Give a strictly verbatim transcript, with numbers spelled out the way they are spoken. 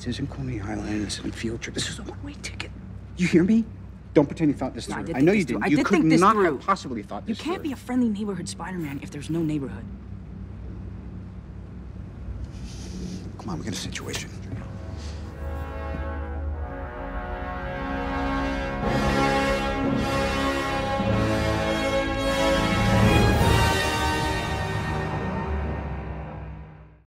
This isn't Coney Island. This isn't field trip. This is a one-way ticket. You hear me? Don't pretend you thought this Yeah, through. I, did I know think you this through. didn't. I You did could think this not through. have possibly thought You this can't through. be a friendly neighborhood Spider-Man if there's no neighborhood. Come on, we got a situation.